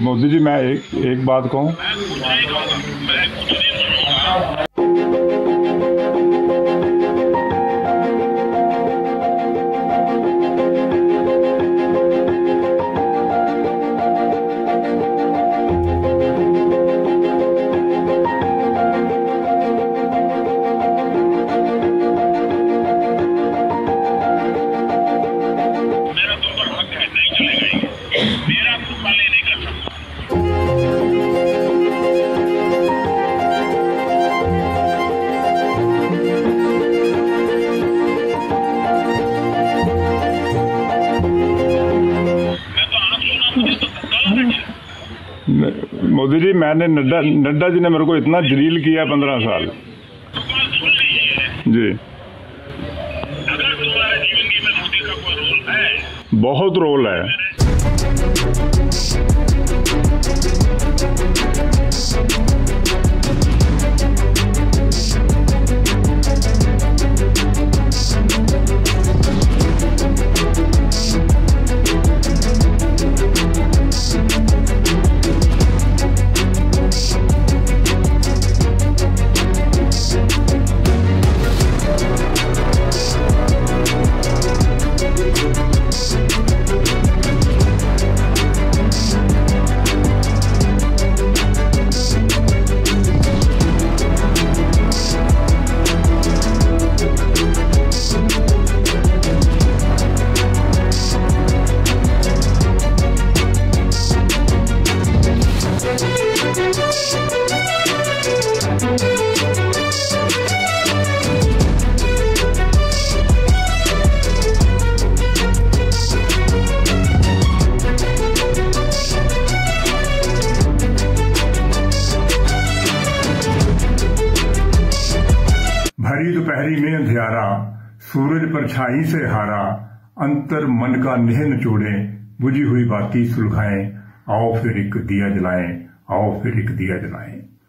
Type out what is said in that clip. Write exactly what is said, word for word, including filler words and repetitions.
मोदी जी, मैं एक एक बात कहूँ। मोदी जी, मैंने नड्डा नड्डा जी ने मेरे को इतना जलील किया पंद्रह साल जी। अगर तुम्हारे जीवन में मोदी का कोई रोल है, बहुत रोल है। भरी दोपहरी में अंधियारा, सूरज परछाई से हारा, अंतर मन का नेह निचोड़े, बुझी हुई बाती सुलगाएं, आओ फिर एक दिया जलाएं, आओ फिर एक दिया जलाएं।